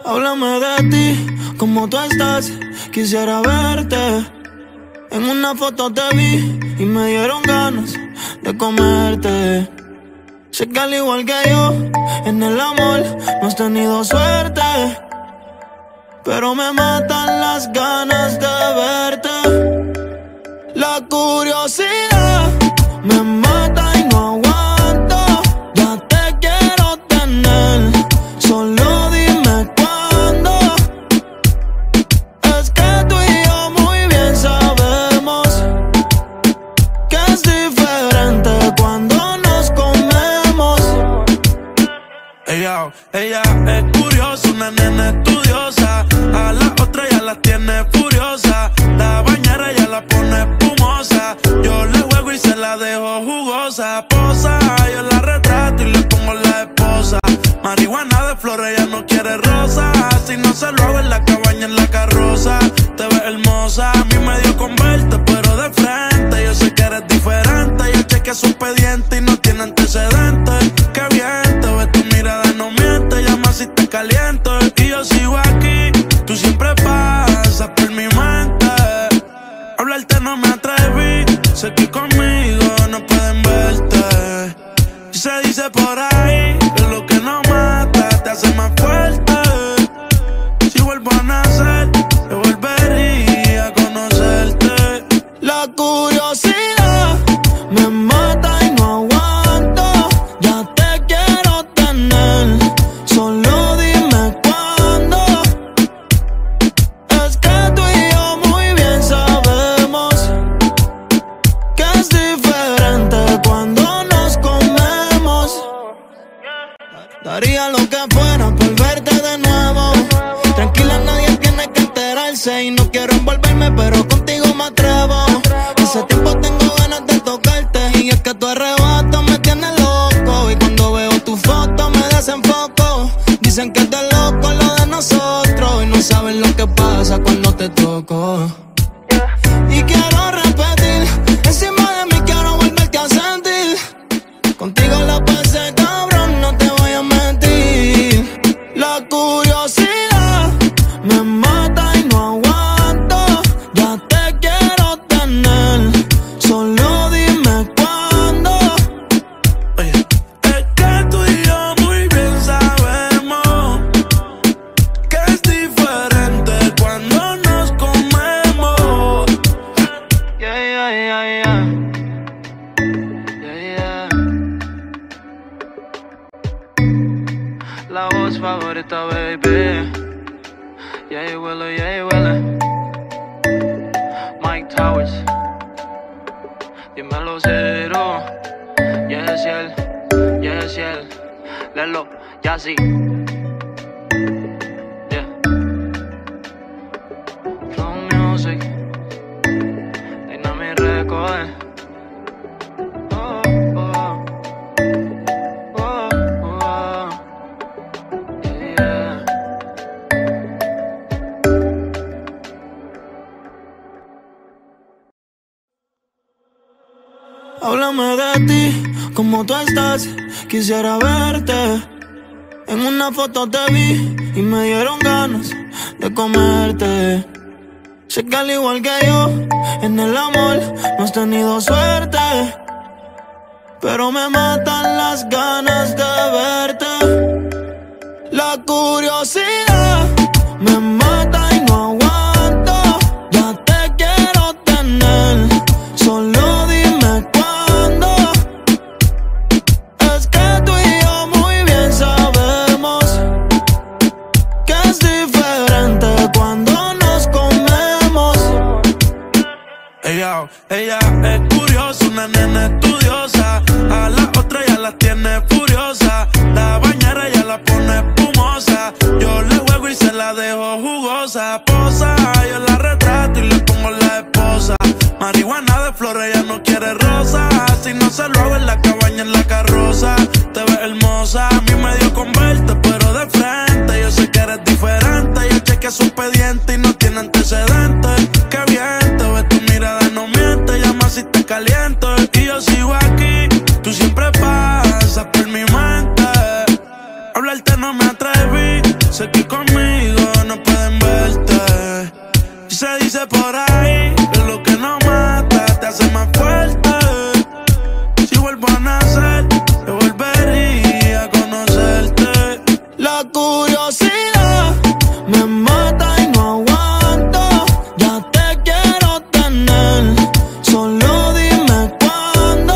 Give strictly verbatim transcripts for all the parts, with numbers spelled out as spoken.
Háblame de ti, cómo tú estás, quisiera verte. En una foto te vi y me dieron ganas de comerte. Sé que al igual que yo, en el amor no has tenido suerte, pero me matan las ganas de verte. La curiosidad me mata y no aguanto. Ya te quiero tener, solo dime cuándo. Es que tú y yo muy bien sabemos que es diferente cuando nos comemos. Ella, ella es curiosa, una nena estudiosa. A la otra ya la tiene furiosa. La bañera ya la pone espumosa. Yo le juego y se la dejo jugosa. Posa, yo la retrato y le pongo la esposa. Marihuana de flores, ella no quiere rosa. Si no se lo hago en la cabaña, en la carroza. Te ves hermosa, a mí me dio con verte, pero de frente. Yo sé que eres diferente. Yo chequeé su expediente y no tiene antecedentes. Qué bien, te ves, tu mirada no miente. Llama si te caliento y yo sigo aquí. Tú siempre pasas por mi mente. Hablarte no me atreví. Sé que conmigo no pueden verte. Y se dice por ahí que lo que no mata te hace más fuerte. Si vuelvo a nacer, yo volvería a conocerte. La curiosidad me mata y no aguanto. Ya te quiero tener, solo dime cuándo. Es que tú y yo muy bien sabemos que es diferente cuando nos comemos. Daría lo que fuera por verte de nuevo. Tranquila, nadie tiene que enterarse. Y no quiero envolverme, pero contigo me atrevo. Hace tiempo tengo ganas de tocarte. Y es que tu arrebato me tiene loco. Y cuando veo tu foto me desenfoco. Dicen que es de loco lo de nosotros. Y no saben lo que pasa cuando te toco. Y quiero repetir, encima de mí quiero volverte a sentir. Contigo la pasé cabrón, no te voy a mentir. La curiosidad me mata y no aguanto. Ya te quiero tener, solo dime cuándo. Oye, es que tú y yo muy bien sabemos que es diferente cuando nos comemos. Yeah, yeah, yeah, yeah. Yeah, yeah. La voz favorita, baby. Yeah, huele, yeah, huele. Mike Towers. Dímelo cero. Yes, él. Yes, él. Lelo, ya sí. Yeah. Flow Music. Dynamic Record. Oh, oh. Oh, oh. Yeah. Háblame de ti, cómo tú estás, quisiera verte. En una foto te vi y me dieron ganas de comerte. Sé que al igual que yo, en el amor no has tenido suerte, pero me matan las ganas de verte. La curiosidad me mata y no aguanto. Ya te quiero tener, solo dime cuándo. Es que tú y yo muy bien sabemos que es diferente cuando nos comemos. Ella, ella es curiosa, una nena estudiosa. A la otra ya la tiene furiosa. La bañera ya la pone espumosa. Yo le juego y se la dejo jugosa. Posa, yo la retrato y le pongo la esposa. Marihuana de flores, ella no quiere rosa. Si no se lo hago en la cabaña, en la carroza. Te ves hermosa, a mí me dio con verte, pero de frente. Yo sé que eres diferente. Yo chequeé su expediente y no tiene antecedentes. Qué bien, te ves, tu mirada no miente. Llama si te caliento y yo sigo aquí. Tú siempre pasas por mi mente. Hablar tocarte no me atreví. Sé que conmigo no pueden verte. Y se dice por ahí que lo que no mata te hace más fuerte. Si vuelvo a nacer, yo volvería a conocerte. La curiosidad me mata y no aguanto. Ya te quiero tener, solo dime cuándo.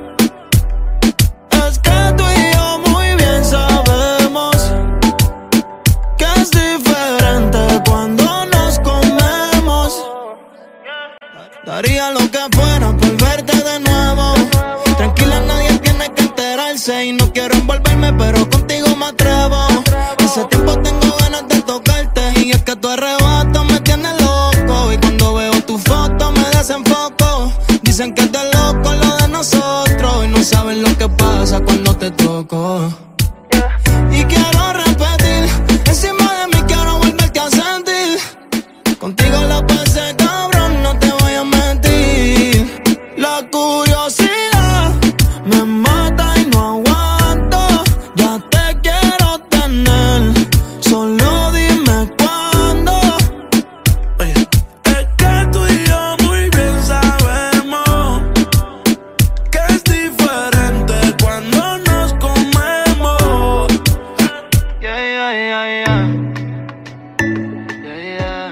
Es que tú y yo muy bien sabemos que es diferente cuando nos comemos. Daría lo que fuera por verte de nuevo. Tranquila, nadie tiene que enterarse. Y no quiero envolverme, pero contigo me atrevo. Hace tiempo tengo ganas de tocarte. Y es que tu arrebato me tiene loco. Y cuando veo tu foto me desenfoco. Dicen que es de loco lo de nosotros. Y no saben lo que pasa cuando te toco. Y quiero repetir, encima de mí quiero volverte a sentir. Contigo la pasé cabrón, no te voy a mentir. La curiosidad me mata y no aguanto. Ya te quiero tener, solo dime cuándo. Oye, es que tú y yo muy bien sabemos que es diferente cuando nos comemos. Yeah, yeah, yeah, yeah. Yeah, yeah.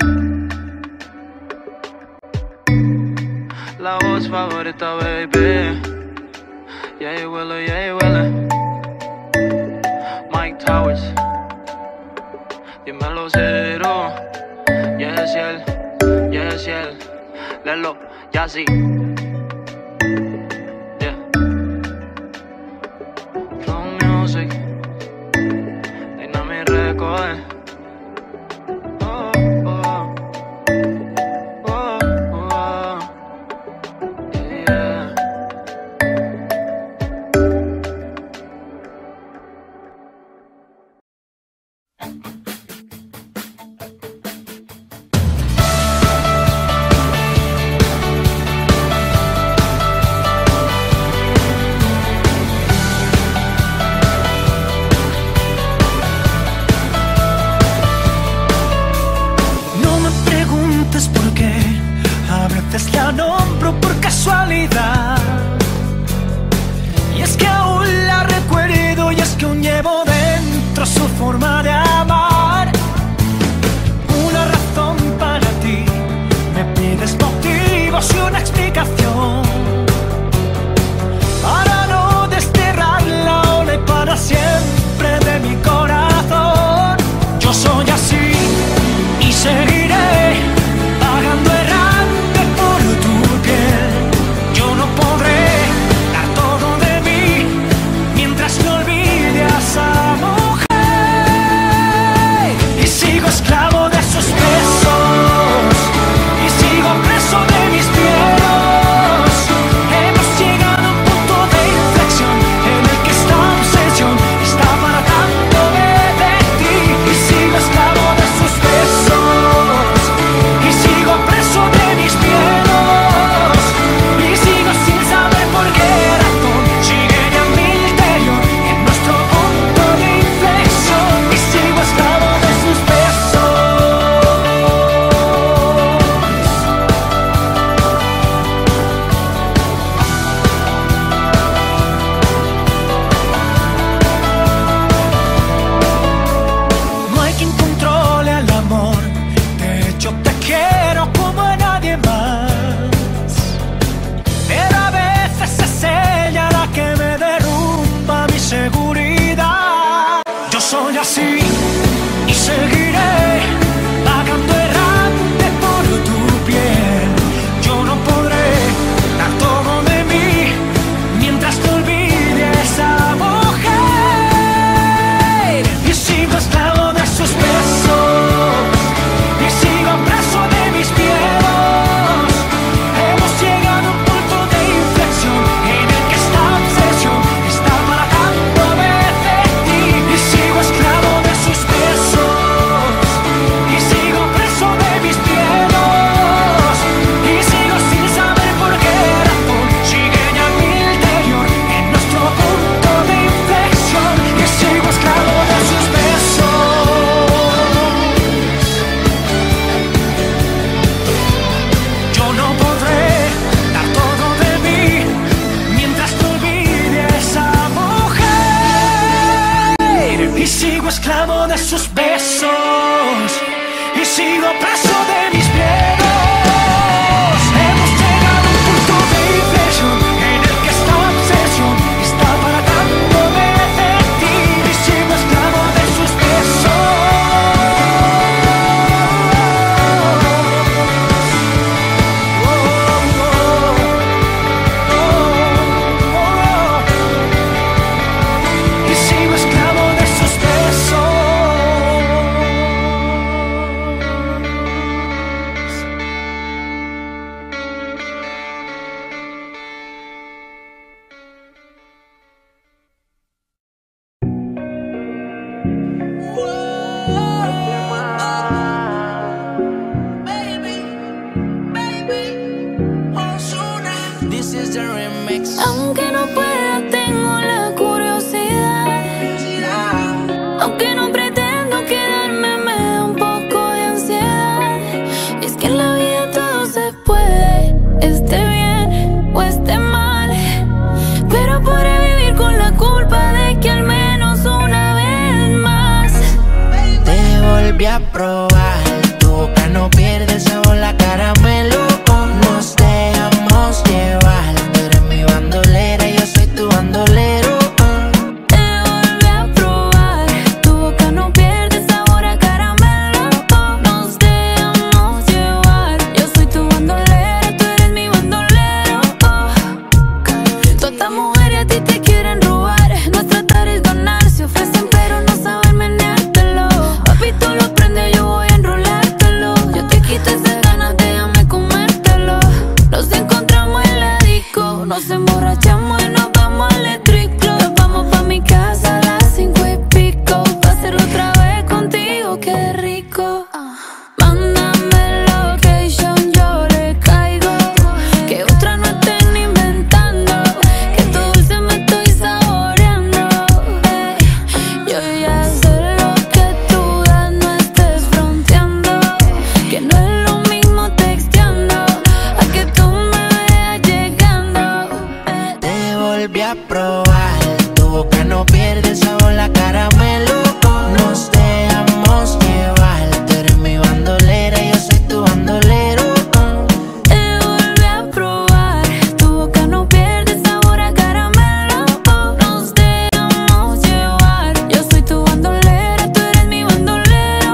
La voz favorita, baby. Yeah, huele, yeah, huele. Mike Towers. Dímelo cero. Yes, él. Yes, él. Lelo, ya sí. Yeah. Flow Music. Dynamic Record. Oh, oh. Oh, oh. Yeah, yeah. No me preguntes por qué, a veces la nombro por casualidad. Y es que aún la recuerdo, y es que aún llevo dentro su forma de amar. Una razón para ti, me pides motivos y una explicación para no desterrarla ahora y para siempre de mi corazón. Yo soy así y seguiré vagando errante por tu piel. Yo no podré dar todo de mí mientras no olvide a esa mujer. Y sigo esclavo de sus besos, y sigo preso de mis miedos. Hemos llegado a un punto de inflexión en el que esta obsesión está apartándome de ti. Y sigo esclavo de sus besos, y sigo preso de mis miedos. Y sigo sin saber por qué razón sigue ya mi interior en nuestro punto de inflexión. Y sigo esclavo de sus besos. No hay quien controle el amor, de hecho te quiero como a nadie más. Pero a veces es ella la que me derrumba mi seguridad. Yo soy así y seguiré vagando errante por tu piel. Yo no podré dar todo de mí mientras no olvide a esa mujer. Y sigo esclavo de sus besos, y sigo preso de mis miedos. Hemos llegado a un punto de inflexión en el que esta obsesión está apartándome de ti. Y sigo esclavo de y sigo esclavo de sus besos y sigo preso de mis miedos. Hemos llegado a un punto de inflexión en el que esta obsesión está apartándome de ti y sigo esclavo de sus besos. Aunque no pueda, tengo la curiosidad. Aunque no pretendo quedarme, me da un poco de ansiedad. Y es que en la vida todo se puede, esté bien o esté mal. Pero podré vivir con la culpa de que al menos una vez más te volví a probar. Tu boca no pierde el sabor, la caramelo. Nos dejamos llevar. Bandolera, yo soy tu bandolero. uh. Te volví a probar. Tu boca no pierde sabor a caramelo. uh. Nos dejamos llevar. Yo soy tu bandolera, tú eres mi bandolero. uh. Todas estas mujeres a ti te quieren robar. No es tratar, es ganar. Se ofrecen pero no saben meneártelo. Papi, tú lo prendes, yo voy a enrolártelo. Yo te quito esas ganas, déjame comértelo. Nos encontramos en la disco, nos emborrachamos y nos vamos al Electric Club. Nos vamos pa' mi casa a las cinco y pico, pa' hacerlo otra vez contigo, qué rico. Mándame location, yo le caigo. Que otra no estén inventando, que tu dulce me estoy saboreando. Ey, yo ya sé lo que tú das, no estés fronteando. Que no es lo mismo texteando a que tú me veas llegando. Ey. Te volví a probar. Tu boca no pierde el sabor, la caramelo. Nos dejamos llevar. Tú eres mi bandolera, yo soy tu bandolero. Te volví a probar. Tu boca no pierde sabor a caramelo. Nos dejamos llevar. Yo soy tu bandolera, tú eres mi bandolero.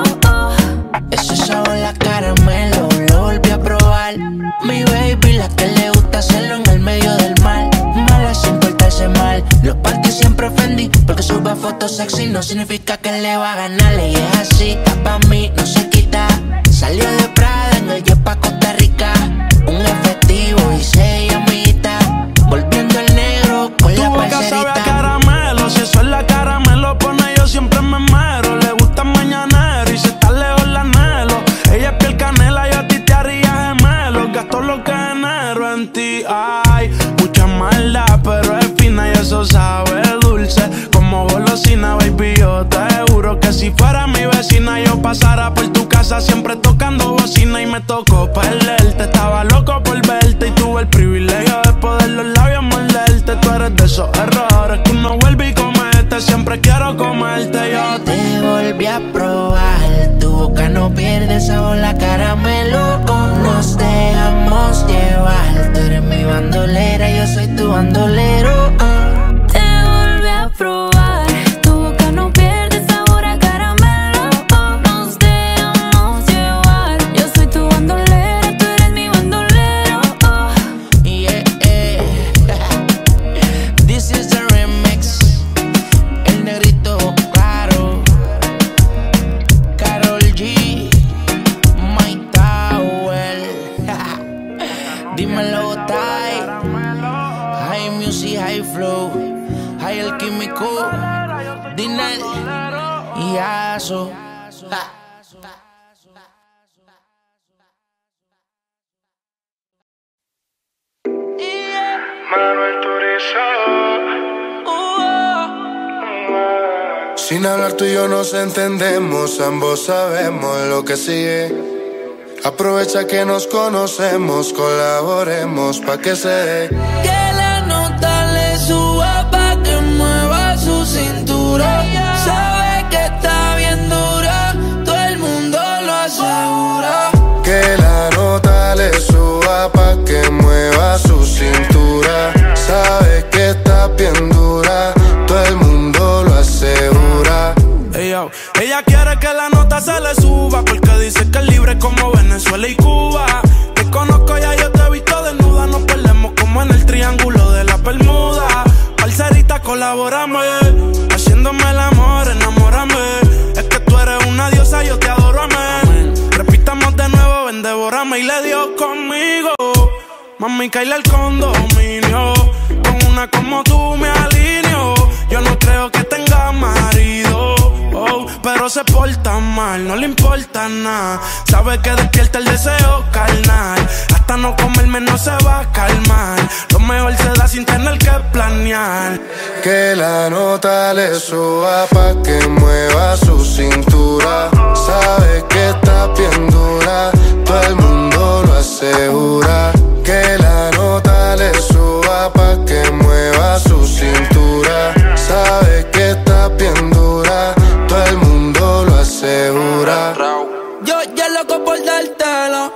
Ese sabor, la caramelo, lo volví a probar. Mi baby, la que le gusta hacerlo en el medio del mar. Mala sin portarse mal. Los parques siempre ofendí, porque sube fotos sexy no significa que le va a ganar. Y es así, está pa' mí, no se quita. Salió de Prada en el jet pa' Costa Rica. Un efectivo y seis amiguitas. Volviendo el negro con Tu la boca sabe a parcerita. caramelo, si eso es la caramelo pone yo siempre me mero. Le gusta mañanero y si está lejos la anhelo. Ella es piel canela, yo a ti te haría gemelo. Gasto lo que genero en ti, ay. Mucha maldad, pero es fina y eso sabe dulce. Como golosina, baby, yo te juro que si fuera mi vecina yo pasara por tu casa siempre tocando bocina. Y me tocó perderte, estaba loco por verte y tuve el privilegio de poder los labios morderte. Tú eres de esos errores que uno vuelve y comete. Siempre quiero comerte, yo te... Te volví a probar. Tu boca no pierde el sabor, la caramelo. Nos dejamos llevar. Tú eres mi bandolera, yo soy tu bandolero. Te volví a probar. Tu boca no pierde sabor a caramelo. Nos dejamos llevar. Yo soy tu bandolera, tú eres mi bandolero. Yeah, yeah. This is the remix. El negrito claro. Karol G. My Tower. Dímelo, Tai. High music, high flow. High el químico. Dinel. Y Aso. Ja. Manuel Turizo. Sin hablar tú y yo nos entendemos, ambos sabemos lo que sigue. Aprovecha que nos conocemos, colaboremos pa' que se dé. Que la nota le suba pa' que mueva su cintura. Sabe Yo, ella quiere que la nota se le suba, porque dice que es libre como Venezuela y Cuba. Te conozco ya, yo te he visto desnuda. Nos perdemos como en el triángulo de la Bermuda. Parcerita, colabórame, haciéndome el amor, enamórame. Es que tú eres una diosa, yo te adoro, amén. Repitamos de nuevo, ven, devórame. Y le dio conmigo, mami, caile al condominio. Con una como tú me alineo. Yo no creo que tenga marido, oh, pero se porta mal, no le importa nada. Sabe que despierta el deseo carnal. Hasta no comerme no se va a calmar. Lo mejor se da sin tener que planear. Que la nota le suba pa' que mueva su cintura. Sabe que está bien dura, todo el mundo lo asegura. Que la nota le suba pa' que mueva su cintura. Sabe que está bien dura, todo el mundo lo asegura. Yo ya loco por dártelo,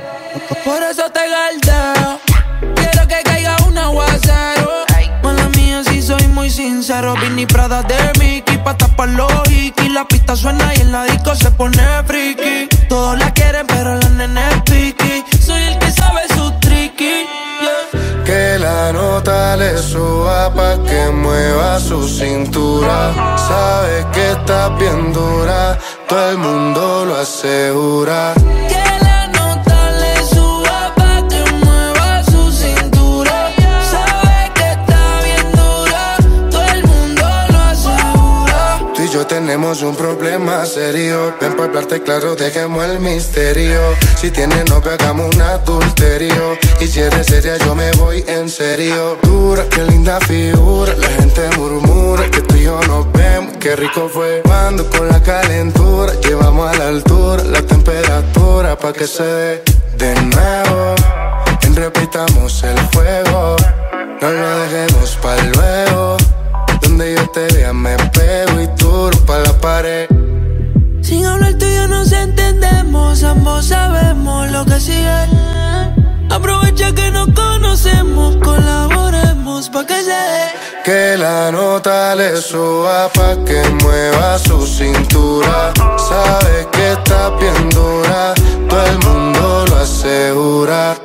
por eso te galdeo. Quiero que caiga un aguacero. Mala mía, si soy muy sincero. Vinny Prada de Mickey, pa' tapar los hikis. La pista suena y en la disco se pone friki. Todos la quieren, pero la nena es piqui. Soy el que sabe su tricky, yeah. Que la nota le suba pa' que mueva su cintura. Sabe que está bien dura, todo el mundo lo asegura. Que la nota le suba pa' que mueva su cintura. Sabe que está bien dura, todo el mundo lo asegura. Tú y yo tenemos un problema serio. Ven pa' hablarte claro, dejemos el misterio. Si tienes novio, hagamos un adulterio. Y si eres seria, yo me voy en serio. Dura, qué linda figura. La gente murmura que tú y yo nos vemos. Qué rico fue cuando con la calentura llevamos a la altura la temperatura pa' que se dé de nuevo. Y repitamos el fuego. No lo dejemos pa' luego. Donde yo te vea me pego y tú pa' la pared. Sin hablar tú y yo nos entendemos. Ambos sabemos lo que sigue. Aprovecha que nos conocemos. Colaboremos pa' que se dé. Que la nota le suba pa' que mueva su cintura. Sabe que está bien dura, todo el mundo lo asegura.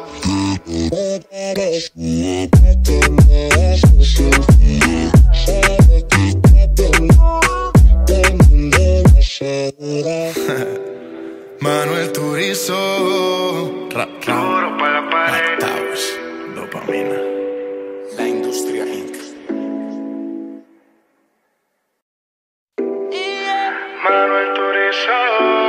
Manuel Turizo, Rap, rap. Duro para la pared. Towers, dopamina. La industria incorporated. Manuel Turizo.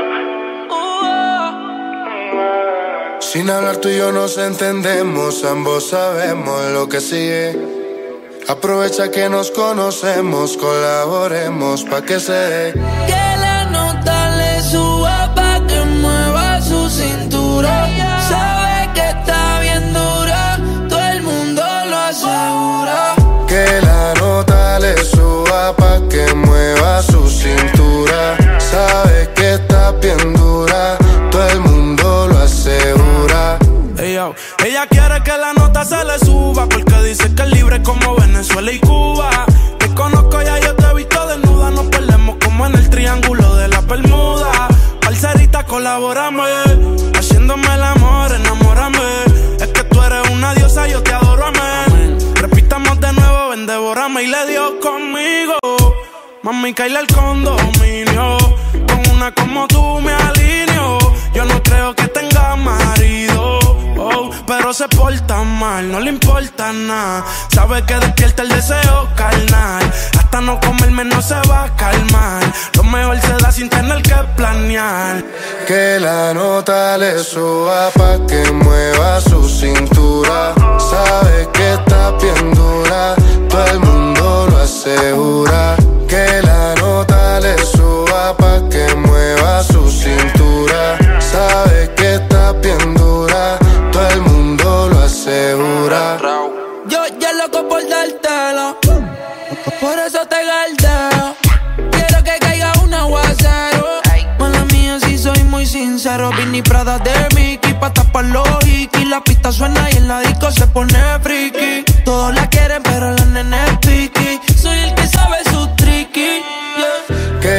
Sin hablar tú y yo nos entendemos, ambos sabemos lo que sigue. Aprovecha que nos conocemos, colaboremos pa' que se dé. Que la nota le suba pa' que mueva su cintura. Sabe que está bien dura, todo el mundo lo asegura. Que la nota le suba pa' que mueva su cintura. Sabe que está bien dura, todo el mundo lo asegura. Hey, yo. Ella quiere que la nota se le suba, porque dice que es libre como Venezuela y Cuba. Te conozco ya, yo te he visto desnuda. Nos perdemos como en el triángulo de la Bermuda. Parcerita, colabórame, haciéndome el amor, enamórame. Es que tú eres una diosa, yo te adoro, amén. Repitamos de nuevo, ven, devórame. Y le dio conmigo, mami, caile al condominio. Con una como tú me alineo. Yo no creo que tenga marido, oh, pero se porta mal, no le importa nada. Sabe que despierta el deseo carnal. Hasta no comerme no se va a calmar. Lo mejor se da sin tener que planear. Que la nota le suba pa' que mueva su cintura. Sabe que está bien dura, todo el mundo lo asegura. Que la nota le suba pa' que mueva su cintura. Sabe que está bien dura, todo el mundo lo asegura. Yo ya loco por dártelo, por eso te galdeo. Quiero que caiga un aguacero. Mala mía, si soy muy sincero. Vinny Prada de Mickey, pa' tapar los hikis. La pista suena y en la disco se pone friki. Todos la quieren, pero la nena es piqui. Soy el que sabe su tricky, yeah. Que la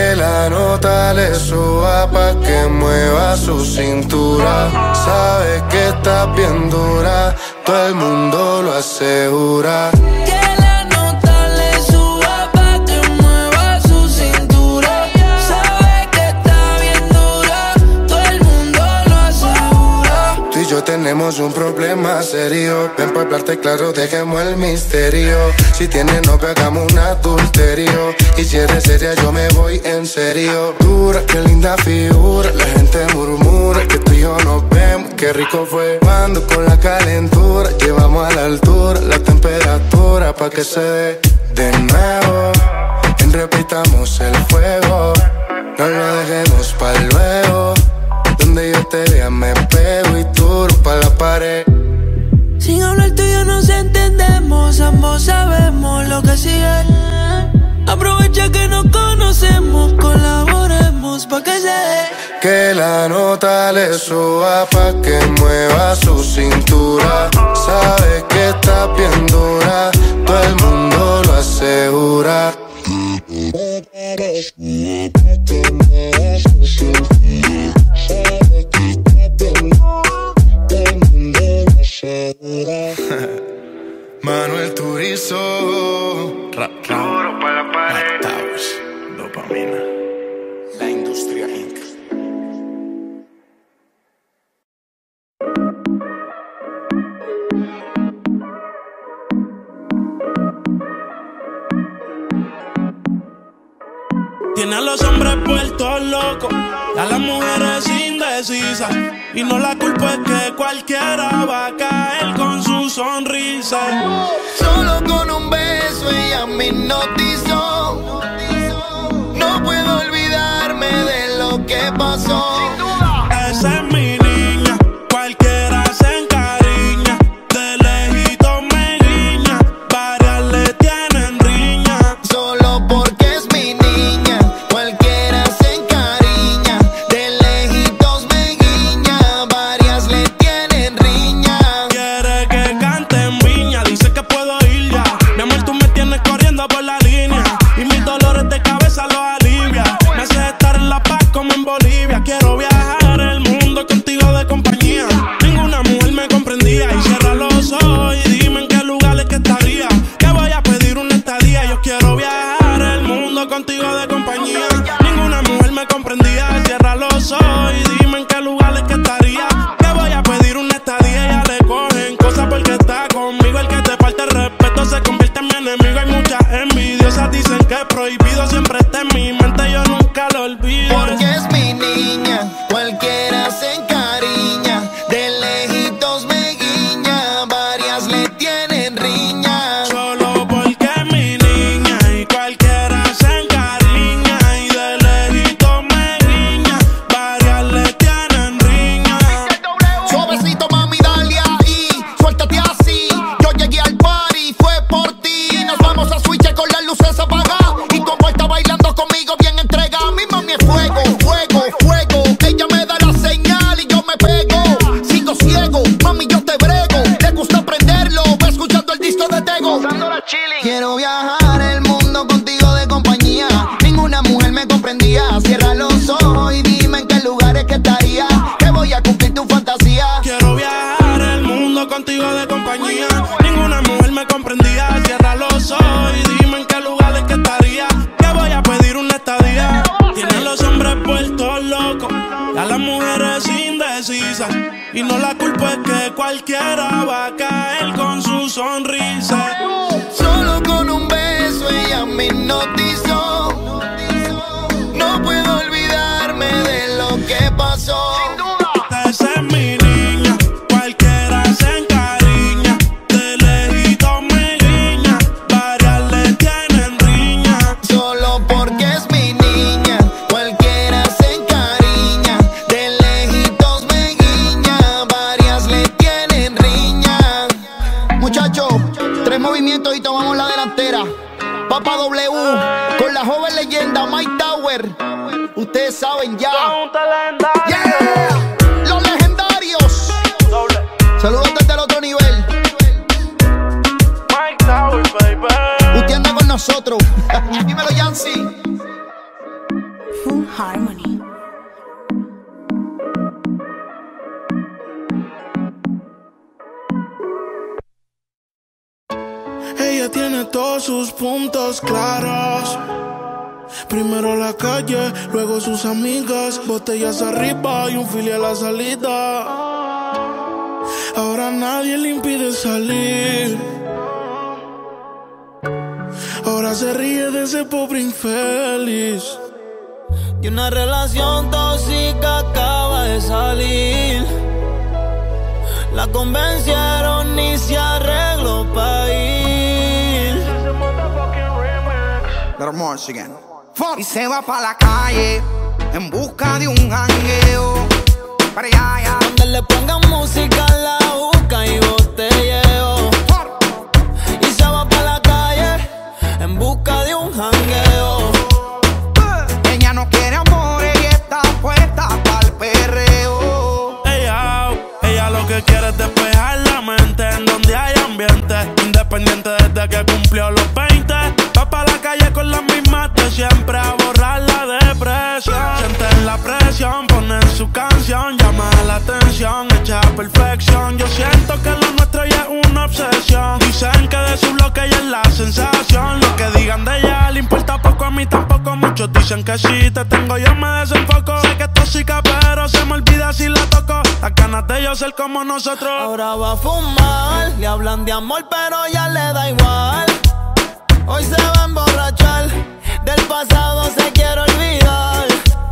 la nota le suba pa' que mueva su cintura. Sabe que está bien dura, todo el mundo lo asegura. Tenemos un problema serio. Ven pa' hablarte claro, dejemos el misterio. Si tienes novio, hagamos un adulterio. Y si eres seria, yo me voy en serio. Dura, qué linda figura. La gente murmura que tú y yo nos vemos. Qué rico fue cuando con la calentura llevamos a la altura la temperatura pa' que se dé de nuevo. Y repitamos el fuego. No lo dejemos pa' luego. Donde yo te vea me pego y tú pa' la pared. Sin hablar tú y yo nos entendemos, ambos sabemos lo que sigue. Aprovecha que nos conocemos, colaboremos pa' que se dé. Que la nota le suba pa' que mueva su cintura. Sabe que está bien dura, todo el mundo lo asegura. Manuel Turizo, Rap, rap. Duro para la pared. Towers, dopamina. La industria incorporated. Tiene a los hombres puestos locos y a las mujeres indecisas. Y no la culpa es que cualquiera va a caer con su sonrisa. Solo con un beso ella me hipnotizó. No puedo olvidarme de lo que pasó. Esa es mi niña, cualquiera se encariña. De lejito me guiña, varias le tienen riña. Solo porque es mi niña, cualquiera se encariña. De lejitos me guiña, varias le tienen riña. Quiere que cante en Viña, dice que puedo ir ya. Mi amor, tú me tienes corriendo por la línea y mis dolores de cabeza los alivia. Me hace estar en La Paz como en Bolivia. Quiero viajar el mundo contigo de compañía. Ninguna mujer me comprendía. Y cierra los ojos y dime en qué lugares que estaría. Que voy a pedir una estadía. Yo quiero viajar el mundo contigo de compañía. Ninguna mujer me comprendía. Cierra los ojos y dime en qué lugares que estaría. Que voy a pedir una estadía. Ya le cogen cosas porque está conmigo. El que te falta el respeto se convierte en mi enemigo. Hay muchas envidiosas, dicen que es prohibido. Siempre está en mi mente, yo nunca lo olvido. Porque es mi niña, cualquiera se encariña. De lejitos me guiña, varias le tienen riña. Solo porque es mi niña y cualquiera se encariña. Y de lejito me guiña, varias le tienen riña. Suavecito mami, dale ahí, suéltate así. Yo llegué al party, fue por ti. Nos vamos a switch con las luces apagadas. Y como está bailando conmigo bien entregada. Mi mami es fuego, fuego, fuego. Ella me da la señal y yo me pego. Sigo ciego, mami yo te brego. Le gusta aprenderlo, va escuchando el disco de Tego. Quiero viajar el mundo contigo de compañía. Ninguna mujer me comprendía. Cierra los ojos y dime en qué lugares que estaría. Que voy a cumplir tu fantasía. Quiero viajar el mundo contigo de compañía. Ninguna mujer me comprendía. Cierra los ojos y dime en qué lugares que estaría. Que voy a pedir una estadía. Tiene a los hombres puestos locos y a las mujeres indecisas. Y no la culpa es que cualquiera va a caer con su sonrisa. Solo con un beso ella me hipnotizó. No puedo olvidarme de lo que pasó. Esa es mi niña, cualquiera se encariña. De lejito me guiña, varias le tienen riña. Solo porque es mi niña, cualquiera se encariña. De lejitos me guiña, varias le tienen riña. Muchachos, tres movimientos y tomamos la delantera. Papa W, con la joven leyenda Mike Tower. Ustedes saben ya. Yeah, los legendarios. Saludos desde el otro nivel. Mike Tower, baby. Usted anda con nosotros. Dímelo, Yancy. Fum Harmony. Ella tiene todos sus puntos claros. Primero la calle, luego sus amigas. Botellas arriba y un fili a la salida. Ahora nadie le impide salir. Ahora se ríe de ese pobre infeliz. Y una relación tóxica acaba de salir. La convencieron y se arregló pa' ir. Y se va pa' la calle en busca de un jangueo. Para allá, allá. Donde le pongan música, la busca y botelleo. Y se va pa' la calle en busca de un jangueo. Ella no quiere amor, ella está puesta pa'l perreo. Ella, ella lo que quiere es despejar la mente en donde hay ambiente. Independiente desde que cumplió los veinte. Va pa' la calle con las mismas de siempre a borrar la depresión. Sienten la presión, ponen su canción, llama la atención, hecha perfección. Yo siento que lo nuestro ya es una obsesión. Dicen que de su bloque ella es la sensación. Lo que digan de ella le importa poco, a mí tampoco. Muchos dicen que si te tengo yo me desenfoco. Sé que es tóxica pero se me olvida si la toco. Las ganas de yo ser como nosotros. Ahora va a fumar, le hablan de amor pero ya le da igual. Hoy se va a emborrachar, del pasado se quiere olvidar.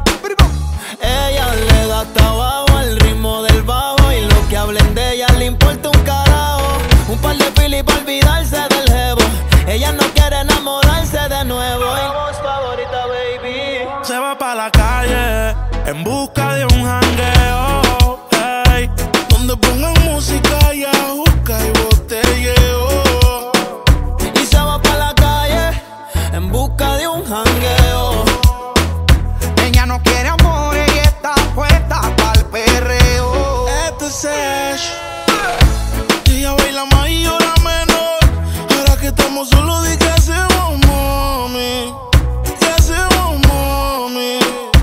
Ella le da hasta abajo al ritmo del bajo. Y lo que hablen de ella le importa un carajo. Un par de fili para olvidarse del jevo. Ella no quiere enamorarse de nuevo. Y voz favorita, baby. Se va pa' la calle en busca de un jangueo, hey, donde pongan música y busca y botelleo. Y se va pa' la calle en busca de un jangueo. Ella no quiere amor, ella está puesta pa'l perreo. Este es Ash. Ella baila más y llora menos. Ahora que estamos solos, di que hacemos, mami. ¿Qué hacemos, mami?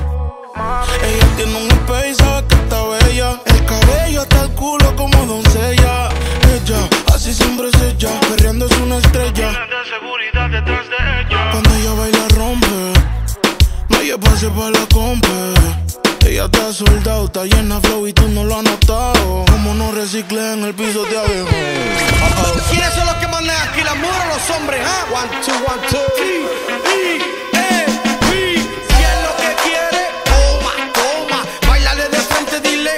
Ella tiene un espejo y sabe que está bella. El cabello hasta el culo como doncella. Ella, así siempre es ella. Perreando es una estrella. De seguridad detrás de ella. Cuando ella baila rompe. No hay espacio para la compa. Ella está soldado, está llena flow y tú no lo has notado. Como no reciclé en el piso de abajo. ¿Quiénes son los que mandan aquí, las mujeres o los hombres? ¿Ah? One, two, one, two. Sí, sí, eh, sí. Si es lo que quiere, toma, toma. Báilale de frente, dile.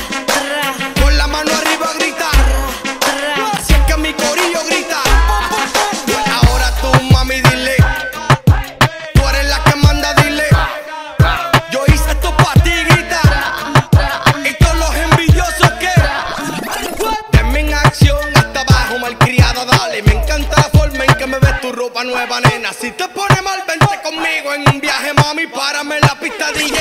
Con la mano arriba grita. Si es que mi corillo grita. Ahora tú, mami, dile. Tú eres la que manda, dile. Yo hice esto pa' ti, grita. Y todos los envidiosos que denme en acción hasta abajo, malcriada, dale. Me encanta la forma en que me ves tu ropa nueva, nena. Si te pone mal, vente conmigo en un viaje, mami. Párame en la pista, D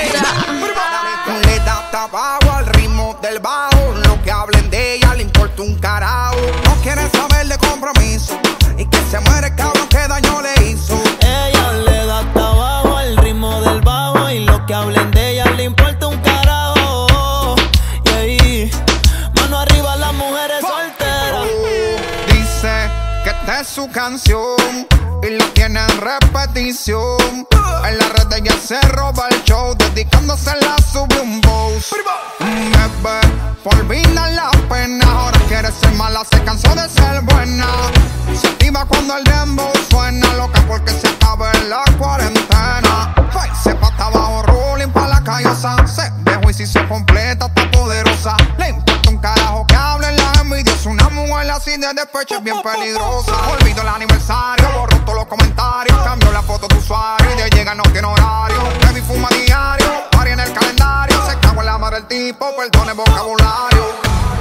J. Le da hasta abajo al ritmo del bajo. Lo que hablen de ella le importa un carajo. No quiere saber de compromiso. Y que se muere el cabrón que daño le hizo. Ella le da hasta abajo al ritmo del bajo. Y lo que hablen de ella le importa un carajo. Y ahí, mano arriba las mujeres solteras. Dice que esta es su canción y la tiene en repetición. En la red ella se roba el show, dedicándose la sube un boss. Bebé, por olvidar la pena, ahora quiere ser mala, se cansó de ser buena. Se activa cuando el dembow suena, loca porque se acaba la cuarentena. Ay, se pata abajo, rolling pa' la callosa. Se dejó y si se completa está poderosa. Le importa un carajo que hablen las envidias. Una mujer así de despecho es bien peligrosa. Olvido el aniversario, borró todos los comentarios. Cambió la foto de usuario y de llega no tiene horario. Baby fuma diario, pari en el calendario. Se cagó en la madre del tipo, perdone vocabulario.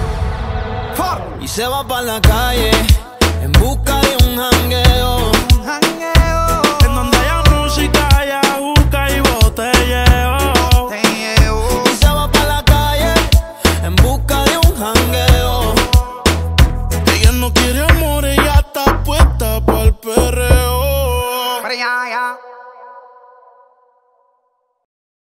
Y se va pa' la calle en busca de un jangueo. En donde haya música, haya busca y botelleo. Y se va pa' la calle en busca de un jangueo. Ella no quiere amor, ella está puesta pa'l perreo. Para allá, allá.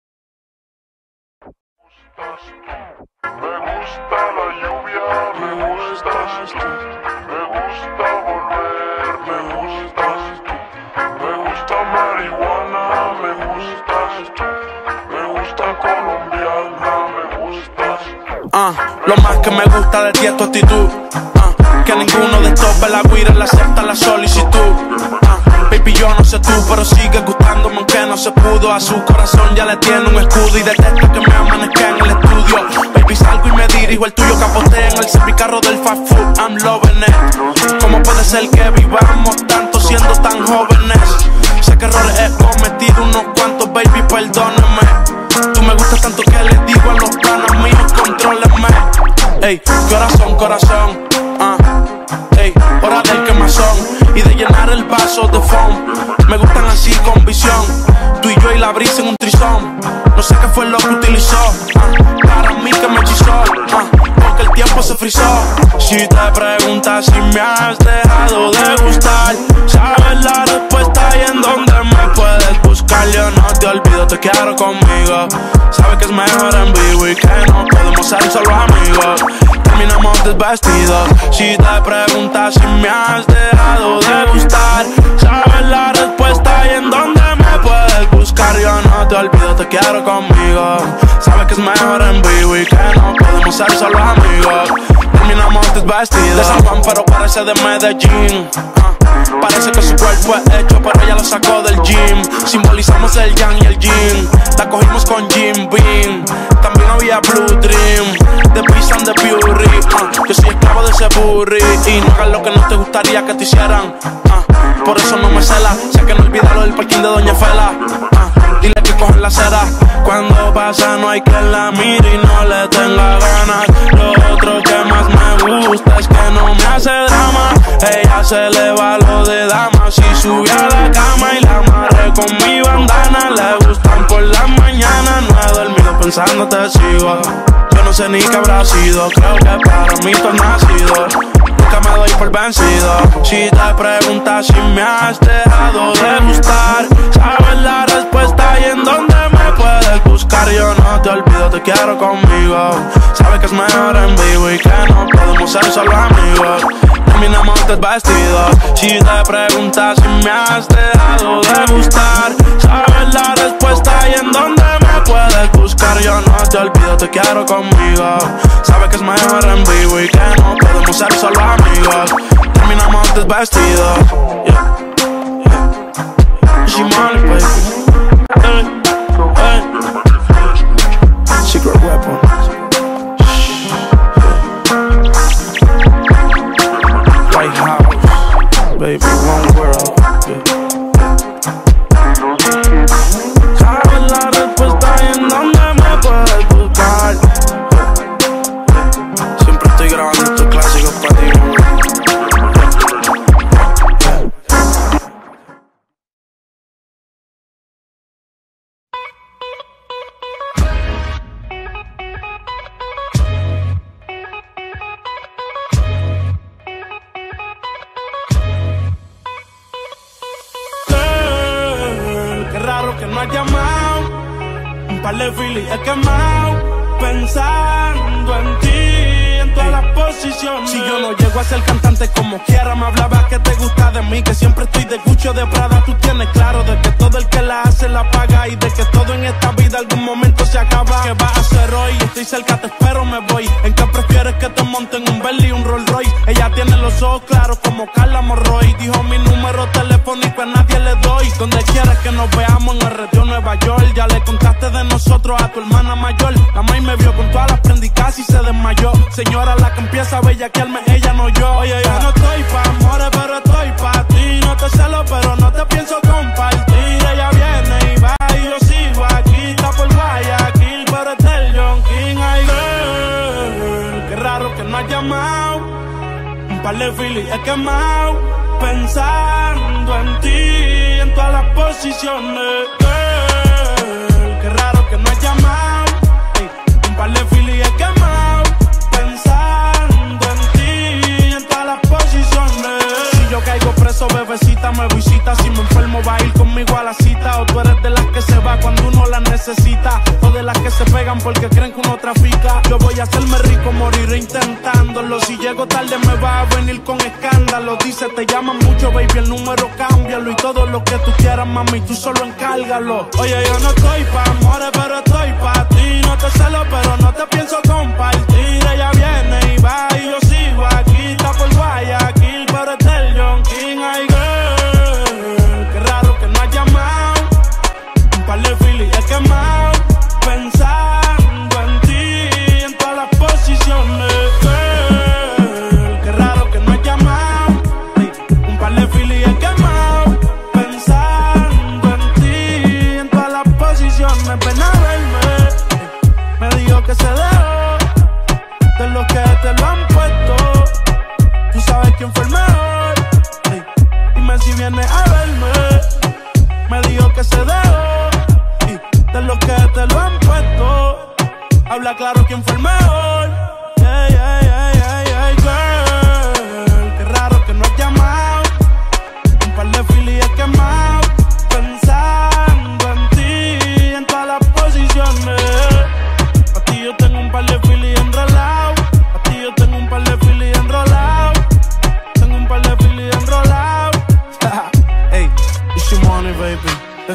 Me gusta la lluvia, me gustas tú. Me gusta volver, me gustas tú. Me gusta marihuana, me gustas tú. Me gusta colombiana, me gustas tú. Ah, lo más que me gusta de ti es tu actitud. Ah, que ninguno de estos ve la guira le acepta la solicitud. Ah, baby, yo no sé tú, pero sigue gustándome aunque no se pudo. A su corazón ya le tiene un escudo y detesta que me amanezca en el estudio. Baby, salgo y me dirijo el tuyo, capotea en el servicarro del fast food. I'm loving it. ¿Cómo puede ser que vivamos tanto siendo tan jóvenes? Sé que errores he cometido unos cuantos, baby, perdóname. Tú me gustas tanto que le digo a los panas míos, contrólame. Ey, corazón, corazón, ah, ey, hora del quemazón y de llenar el vaso de foam. Me gustan así con visión, tú y yo y la brisa en un trisón. No sé qué fue lo que utilizó, ah, para mí que me hechizó, ah, porque el tiempo se frizó. Si te preguntas si me has dejado de gustar, sabes la respuesta y en dónde me puedes buscar. Yo no te olvido, te quiero conmigo. Sabes que es mejor en vivo y que no podemos ser solo amigos. Terminamos desvestidos. Si te preguntas si me has dejado de gustar, sabes la respuesta y en dónde me puedes buscar. Yo no te olvido, te quiero conmigo. Sabes que es mejor en vivo y que no podemos ser solo amigos. Terminamos desvestidos. De San Juan pero parece de Medellín. uh. Parece que su cuerpo es hecho, pero ella lo sacó del gym. Simbolizamos el yang y el yin. La cogimos con Jim Beam. También había Blue Dream, The Peace and the Fury. uh. Yo soy esclavo de ese burri. Y no hagas lo que no te gustaría que te hicieran. uh. Por eso no me cela. Sé que no olvida lo del parking de Doña Fela. uh. Dile que cogen la cera. Cuando pasa no hay quien la mire y no le tenga ganas. Lo otro que más me gusta es que no me hace drama. Ella se le va lo de dama. Si sube a la cama y la amarré con mi bandana. Le gustan por la mañana. No he dormido pensando te sigo. Yo no sé ni qué habrá sido. Creo que para mí tú has nacido. Nunca me doy por vencido. Si te preguntas si me has dejado de gustar, sabes la respuesta y en dónde me puedes buscar. Yo no te olvido, te quiero conmigo. Sabes que es mejor en vivo y que no podemos ser solo amigos. Terminamos desvestidos. Si te preguntas si me has dejado de gustar, sabes la respuesta y en dónde me puedes buscar. Yo no te olvido, te quiero conmigo. Sabes que es mejor en vivo y que no podemos ser solo amigos. Terminamos desvestidos. Yeah, yeah. She money, baby. Hey, hey. Secret weapon. White House, baby, one world. Yeah. Sabes la respuesta y en dónde me puedes buscar. Siempre estoy grabando estos clásicos para ti. Que no has llamado, un par de filis he quemado, pensando en ti, en todas las posiciones. Si yo no llego a ser cantante como quiera, me hablabas que te gusta de mí, que siempre estoy de Gucci o de Prada. Tú tienes claro de que todo el que la hace la paga y de que todo en esta vida algún momento se acaba. ¿Qué vas a hacer hoy? Estoy cerca, te espero, me voy. ¿En qué prefieres que te monten un Bentley y un Rolls Royce? Ella tiene los ojos claros como Carla Morroy. Dijo mi número telefónico a nadie le doy. Donde quieres que nos veamos en el retiro Nueva York. Ya le contaste de nosotros a tu hermana mayor. La maíz me vio con todas las prendicas y se desmayó. Señora, la que empieza a bellaquearme, ella no yo. Oye, yo no estoy pa' amores, pero estoy pa' ti. No te celo, pero no te pienso compartir. Ella viene y va y yo sigo aquí. Está por Guayaquil, pero es del John King. Ay, girl, qué raro que no has llamado. Un par de filis he quemado, pensando en ti, en todas las posiciones. Girl, qué raro que no has llamado. Ey, un par de filis he quemado, pensando en ti, en todas las posiciones. Si yo caigo preso, bebecita, me visita. Si me enfermo, va a ir conmigo a la cita. O tú eres de las que se va cuando uno la necesita. chica, o de las que se pegan porque creen que uno trafica. Yo voy a hacerme rico, moriré intentándolo. Si llego tarde me va a venir con escándalo. Dice te llaman mucho, baby, el número cámbialo. Y todo lo que tú quieras, mami, tú solo encárgalo. Oye, yo no estoy pa' amores, pero estoy pa' ti. No te celo, pero no te pienso compartir. Ella viene y va y yo sigo aquí. Está por Guayaquil, pero es del John King. Ay, girl, qué raro que no has llamado. Un par de filis he quemado, pensando en ti, en todas las posiciones. Girl, qué raro que no has llamado. Hey, un par de filis he quemado, pensando en ti, en todas las posiciones. Ven a verme, me dijo que se dejó de los que te lo han puesto. Tú sabes quién fue el mejor. Hey, dime si vienes a verme. Me dijo que se dejó y de los que te lo han puesto. Habla claro quién fue el mejor. Hey, hey, hey, hey, hey, girl, qué raro que no has llamado. Un par de filis he quemado, pensando en ti, en todas las posiciones. A ti yo tengo un par de filis enrolado. A ti yo tengo un par de filis enrolado. Tengo un par de filis enrolado. Hey, it's your money, baby.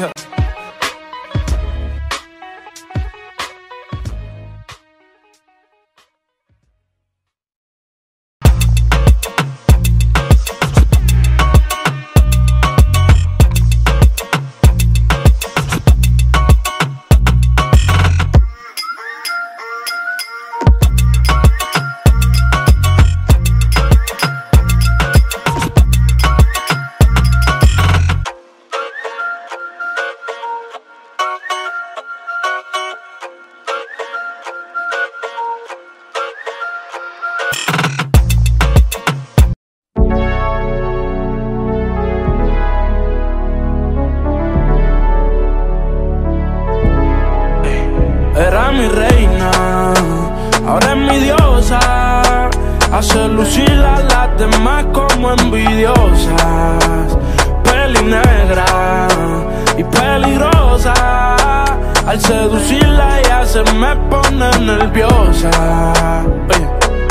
Era mi reina, ahora es mi diosa. Hace lucir a las demás como envidiosas. Peli negra y peligrosa. Al seducirla ella se me pone nerviosa. Oye.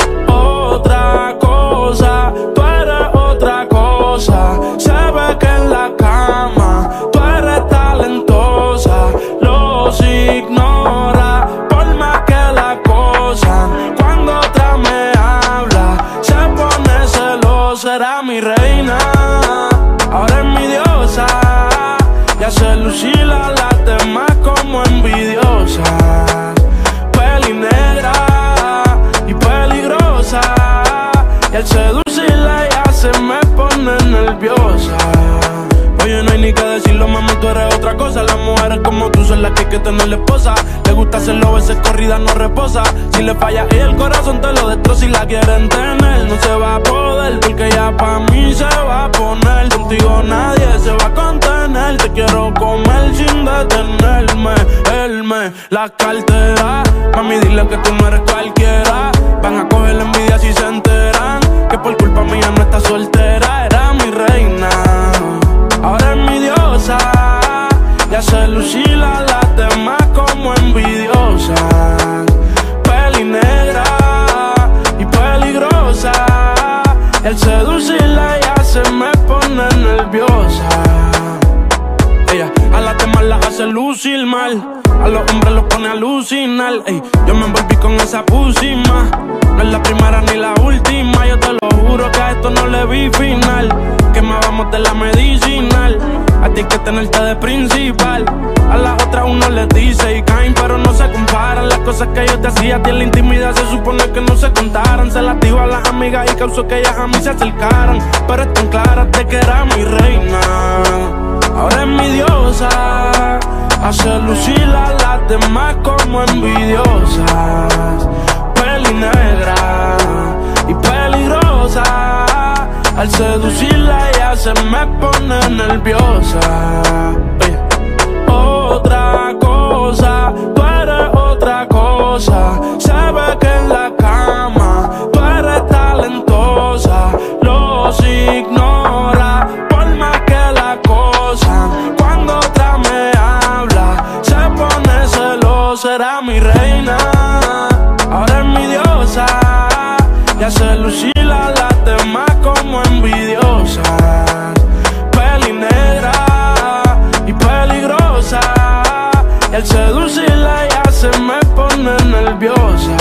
Otra cosa, tú eres otra cosa. Se ve que en la cama tú eres talentosa. Los ignora por más que la acosan. Cuando otra me habla se pone celosa. Era mi reina, ahora es mi diosa. Y hace lucir a las demás como envidiosas. Peli negra y peligrosa. Y al seducirla ella se me pone nerviosa. Oye, no hay ni que decirlo, mami, tú eres otra cosa. Las mujeres como tú son las que hay que tenerle esposa. Le gusta hacerlo, veces corrida no reposa. Si le falla ella el corazón te lo destroza. Si la quieren tener no se va a poder, porque ya pa' mí se va a poner. Contigo nadie se va a contener. Te quiero comer sin detenerme. Él me la cartera. Mami, dile que tú no eres cualquiera. Van a coger la envidia si se enteran que por culpa mía no está soltera. Era mi reina, ahora es mi diosa. Y hace lucir a las demás como envidiosas. Peli negra y peligrosa. Y al seducirla ella se me pone nerviosa. Ella a las demás las hace lucir mal. A los hombres los pone a alucinar. Ey, yo me envolví con esa pussy más. No es la primera ni la última. Yo te lo juro que a esto no le vi final. Quemábamos de la medicinal. A ti hay que tenerte de principal. A las otras uno les dice y caen, pero no se comparan. Las cosas que yo te hacía a ti en la intimidad se supone que no se contaran. Se las digo a las amigas y causó que ellas a mí se acercaran. Pero están claras de que era mi reina, ahora es mi diosa. Hace lucir a las demás como envidiosas. Peli negra y peligrosa. Al seducirla ella se me pone nerviosa. Oye. Otra cosa, tú eres otra cosa. Se ve que en la cama tú eres talentosa. Los ignora por más que la acosan. Cuando otra me habla se pone celosa. lado será mi reina, ahora es mi diosa, y hace lucir a las demás como envidiosas. Peli negra y peligrosa, y al seducirla ya se me pone nerviosa.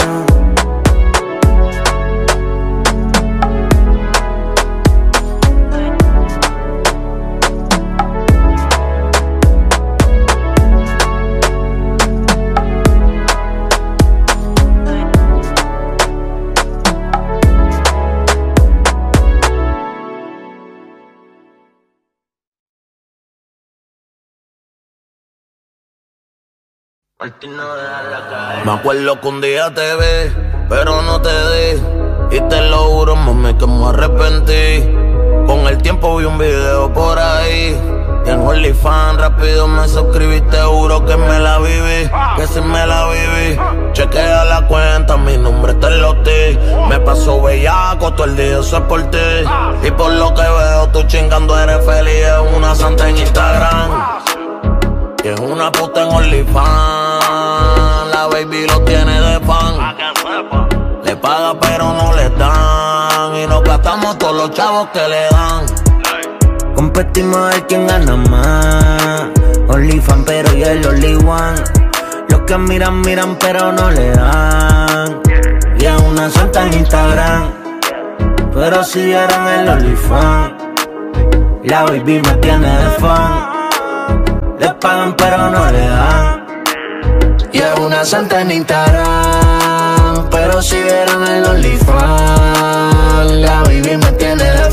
Me acuerdo que un día te vi, pero no te di, y te lo juro, mami, que me arrepentí. Con el tiempo vi un video por ahí, y en OnlyFans rápido me suscribí. Te juro que me la viví, que si me la viví. Chequea la cuenta, mi nombre está en los ti. Me paso bellaco todo el día, eso es por ti. Y por lo que veo, tú chingando eres feliz. Es una santa en Instagram, y es una puta en OnlyFans. La baby lo tiene de fan, le paga pero no le dan, y nos gastamos todos los chavos que le dan. Competimos a ver quién gana más. OnlyFans pero yo el only one. Los que miran, miran pero no le dan. Y es una santa en Instagram, pero si vieran el OnlyFans. La baby me tiene de fan, le pagan pero no le dan. Y es una santa en Instagram, pero si vieran el OnlyFans. La baby me tiene de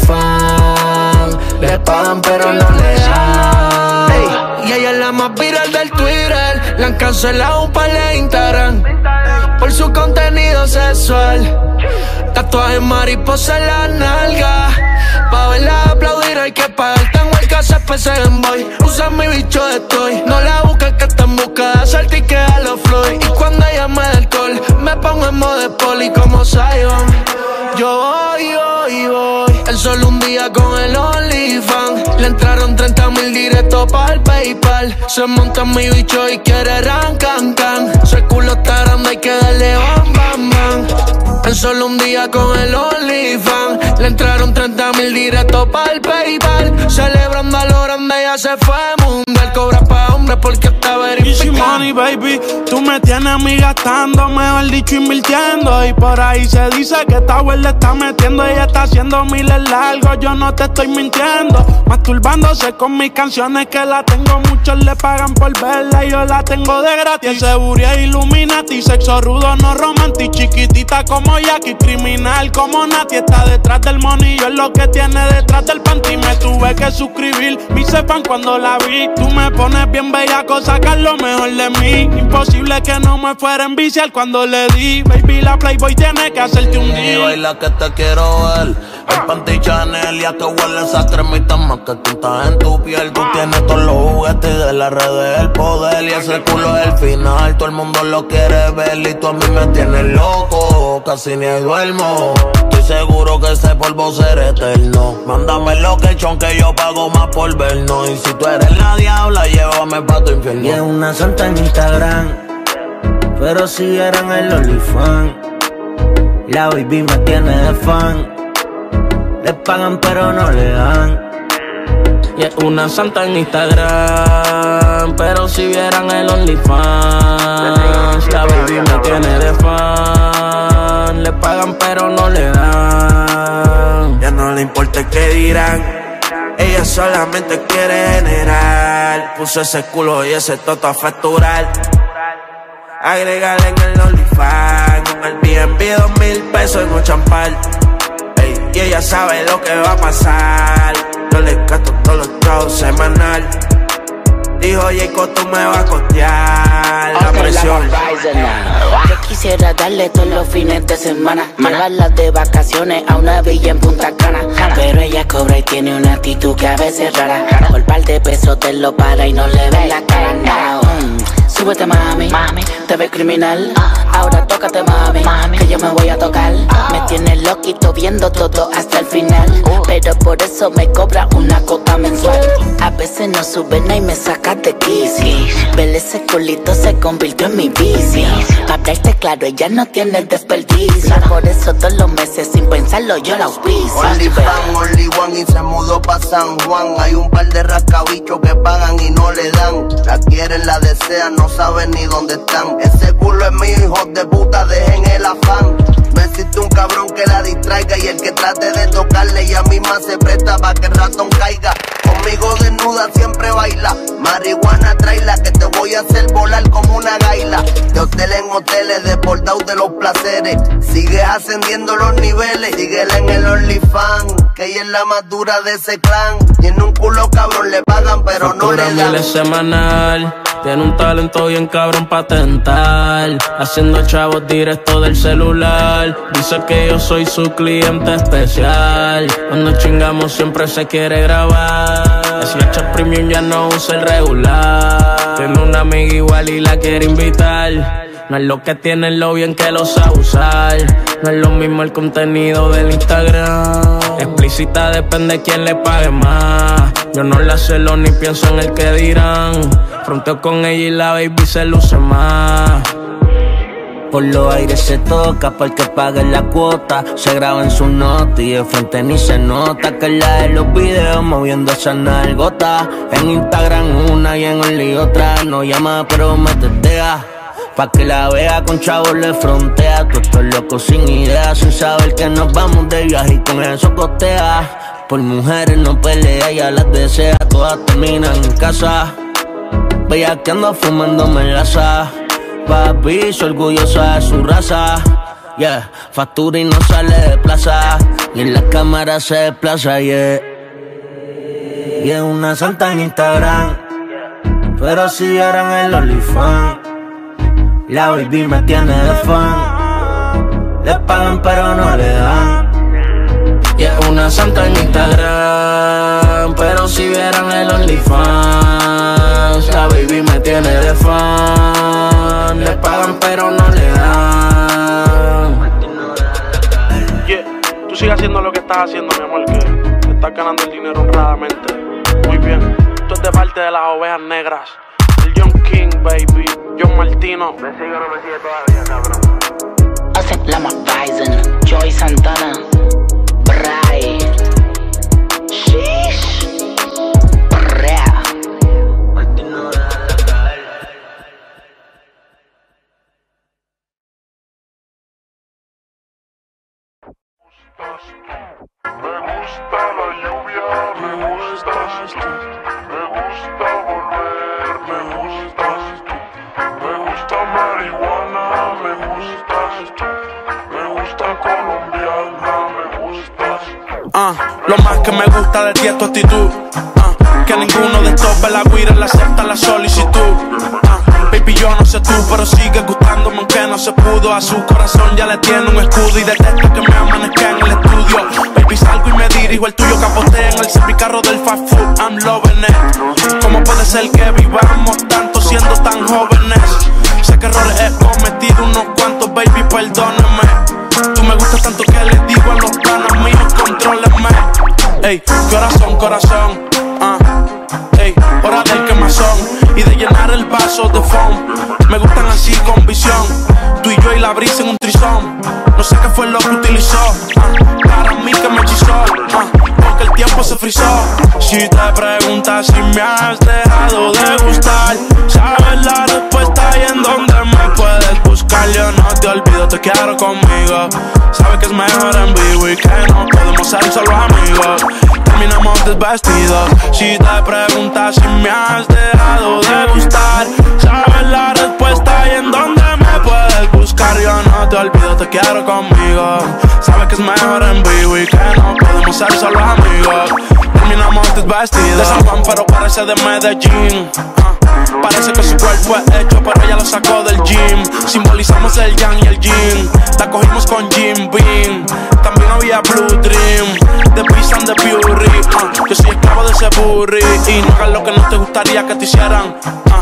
fan, le pagan pero no le dan. Ey, y ella es la más viral del Twitter, la han cancelado un par de Instagram por su contenido sexual. Tatuajes mariposa en la nalga, pa' verla aplaudir hay que pagar. Tengo el caso especial en boy, usa mi bicho de toy. No la busques que está en busca de hacerte y que a los Floyd. Y cuando ella me da alcohol, me pongo en modo de poli como Zion. Yo voy, voy, voy, él solo un día con el OnlyFans. Le entraron treinta mil directos pa'l PayPal. Se monta en mi bicho y quiere ran, can, can. Su culo está grande, hay que darle bam, bam, bam. En solo un día con el OnlyFans. Le entraron treinta mil directos pa'l PayPal. Celebrando a lo grande, ya se fue mundial. Cobra pa' hombre porque está verificado. Easy money, baby, tú me tienes a mí gastando, mejor dicho invirtiendo. Y por ahí se dice que esta güey le está metiendo. Ella está haciendo miles largos, yo no te estoy mintiendo. Masturbándose con mis canciones que la tengo, muchos le pagan por verla y yo la tengo de gratis. Seguridad Illuminati, sexo rudo, no romantic. Chiquitita como Jackie, criminal como Nati. Está detrás del money, yo es lo que tiene detrás del panty. Me tuve que suscribir, me hice fan cuando la vi. Tú me pones bien bellaco, sacar lo mejor de mí. Imposible que no me fuera a enviciar cuando le di. Baby, la Playboy tiene que hacerte un día. Y baila que te quiero ver, el panty Chanel, ya que huele esa cremita más que tintas en tu piel. Tú tienes todos los juguetes de la red del poder, y ese culo es el final, todo el mundo lo quiere ver. Y tú a mí me tienes loco, casi ni duermo. Estoy seguro que ese polvo será eterno. Mándame lo que chon que yo pago más por vernos. Y si tú eres la diabla, llévame pa' tu infierno. Y es una santa en Instagram, pero si vieran el OnlyFans. La baby me tiene de fan, le pagan pero no le dan. Y es una santa en Instagram, pero si vieran el OnlyFans. La baby me tiene de fan, le pagan pero no le dan. Ya no le importa qué dirán, ella solamente quiere generar. Puso ese culo y ese toto a facturar. Agregarle en el OnlyFans, con el B and B dos mil pesos en un champal. Ey, y ella sabe lo que va a pasar. Yo le gasto todos los shows semanal. Dijo Jaco, tú me vas a costear la presión. Yo quisiera darle todos los fines de semana, llevarla de vacaciones a una villa en Punta Cana. Pero ella cobra y tiene una actitud que a veces es rara. Por par de pesos te lo para y no le ve la cara. No. Súbete, mami, mami, te ves criminal. Ahora tócate, mami, mami, que yo me voy a tocar. Me tienes loquito viendo todo hasta el final. Pero por eso me cobra una cuota mensual. A veces no sube nada y me saca de quici. Ver ese culito se convirtió en mi vicio. Pa' hablarte claro, ella no tiene desperdicio. Por eso todos los meses sin pensarlo yo la auspicio. Only fan, only one y se mudó pa' San Juan. Hay un par de rascabichos que pagan y no le dan. La quieren, la desean, no saben ni dónde están. Ese culo es mío, hijos de puta, dejen el afán. No existe un cabrón que la distraiga y el que trate de tocarle ella misma se presta pa' que el ratón caiga. Conmigo desnuda siempre baila. Marihuana traila que te voy a hacer volar como una gaila. De hotel en hoteles, desbordado de los placeres. Sigues ascendiendo los niveles. Síguela en el OnlyFans, que ella es la más dura de ese clan. Tiene un culo cabrón, le pagan pero no le dan. Miles semanal. Tiene un talento bien cabrón pa' tentar. Haciendo chavos directo del celular. Dice que yo soy su cliente especial. Cuando chingamos siempre se quiere grabar. Si echa premium ya no usa el regular. Tiene una amiga igual y la quiere invitar. No es lo que tiene, lo bien que lo sabe usar. No es lo mismo el contenido del Instagram. Explícita depende de quién le pague más. Yo no la celo ni pienso en el que dirán. Fronteo con ella y la baby se luce más. Por los aires se toca para el que pague la cuota. Se graba en su nota y de frente ni se nota. Que es la de los videos moviendo esa nalgota. En Instagram una y en Only otra. No llama pero me tetea. Pa' que la vea con chavos le frontea. Tú estás loco sin idea, sin saber que nos vamos de viaje y con eso costea. Por mujeres no pelea, ella las desea. Todas terminan en casa. Veía que ando fumándome en la sa. Papi, soy orgullosa de su raza. Yeah, factura y no sale de plaza. Y en la cámara se desplaza, yeah. Y es una santa en Instagram. Pero si vieran el OnlyFans, la baby me tiene de fan. Le pagan pero no le dan. Y es una santa en Instagram. Pero si vieran el OnlyFans, la baby me tiene de fan. Le pagan pero no le dan. Yeah, tú sigues haciendo lo que estás haciendo, mi amor, que te estás ganando el dinero honradamente. Muy bien, esto es de parte de las ovejas negras. El John King, baby, John Martino. ¿Me sigue o no me sigue todavía, cabrón? Hace Lama Bison, Joy Santana, Bray. Sheesh. Brea. Martino de la calle. Me gusta la lluvia, me gustas tú. Me gusta volver, me gustas tú. Me gusta marihuana, me gustas tú. Me gusta colombiana, me gustas tú. Ah, lo más que me gusta de ti es tu actitud. Ah, que ninguno de estos ve la guira le acepta la solicitud. Ah, baby, yo no sé tú, pero sigue gustándome aunque no se pudo. A su corazón ya le tiene un escudo y detesta que me amanezca en el estudio. Baby, salgo y me dirijo el tuyo, capotea en el semicarro del fast food. I'm loving it. ¿Cómo puede ser que vivamos tanto siendo tan jóvenes? Sé que errores he cometido unos cuantos, baby, perdóname. Tú me gustas tanto que le digo a los panas míos, contrólame. Ey, corazón, corazón, ah, ey, hora del quemazón y de llenar el vaso de foam. Me gustan así con visión, tú y yo y la brisa en un trisón. No sé qué fue lo que utilizó, ah, para mí que me hechizó, ah, porque el tiempo se frizó. Si te preguntas si me has dejado de gustar, sabes la respuesta y en dónde me puedes buscar. Yo no te olvido, te quiero conmigo. Sabes que es mejor en vivo y que no podemos ser solo amigos. Terminamos desvestidos. Si te preguntas si me has dejado de gustar, sabes la respuesta y en dónde me puedes buscar. Yo no te olvido, te quiero conmigo. Sabes que es mejor en vivo y que no podemos ser solo amigos. Terminamos desvestidos. De San Juan pero parece de Medellín. uh, Parece que su cuerpo es hecho pero ella lo sacó del gym. Simbolizamos el yang y el yin. La cogimos con Jim Beam. También había Blue Dream, The Beast and the Fury. uh, Yo soy esclavo de ese burri. Y no hagas lo que no te gustaría que te hicieran. uh,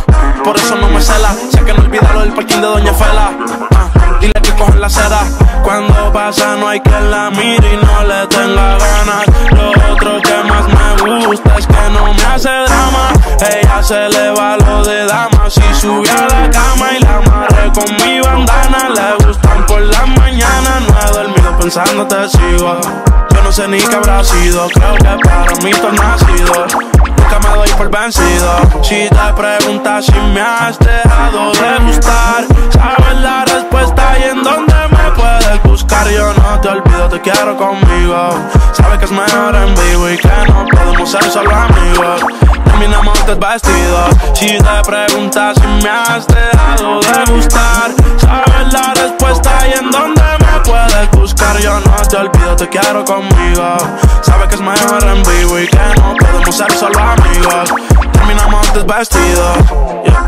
por eso no me cela. Sé que no olvida lo del parking de Doña Fela. Ah, dile que cogen la acera. Cuando pasa no hay quien la mire y no le tenga ganas. Lo otro que más me gusta es que no me hace drama. Ella se le va lo de dama. Si sube a la cama y la amarré con mi bandana. Le gustan por la mañana. No he dormido pensando te sigo. Yo no sé ni qué habrá sido. Creo que para mí tú has nacido. Nunca me doy por vencido. Si te preguntas si me has dejado de gustar, sabes la respuesta y en dónde me puedes buscar. Yo no te olvido, te quiero conmigo. Sabes que es mejor en vivo y que no podemos ser solo amigos. Terminamos desvestidos. Si te preguntas si me has dejado de gustar, sabes la respuesta y en dónde me puedes buscar. Yo no te olvido, te quiero conmigo. Sabes que es mejor en vivo y que no podemos ser solo amigos. Terminamos desvestidos, yeah.